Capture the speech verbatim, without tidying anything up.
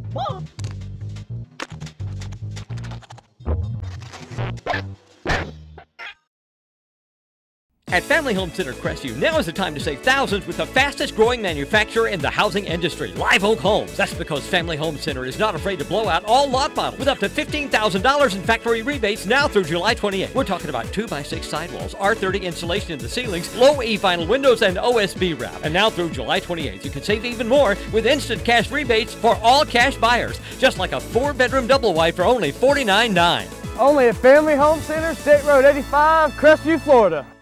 At Family Home Center Crestview, now is the time to save thousands with the fastest growing manufacturer in the housing industry, Live Oak Homes. That's because Family Home Center is not afraid to blow out all lot models with up to fifteen thousand dollars in factory rebates now through July twenty-eighth. We're talking about two by six sidewalls, R thirty insulation in the ceilings, low E vinyl windows, and O S B wrap. And now through July twenty-eighth, you can save even more with instant cash rebates for all cash buyers, just like a four-bedroom double wide for only forty-nine dollars and nine cents. Only at Family Home Center, State Road eighty-five, Crestview, Florida.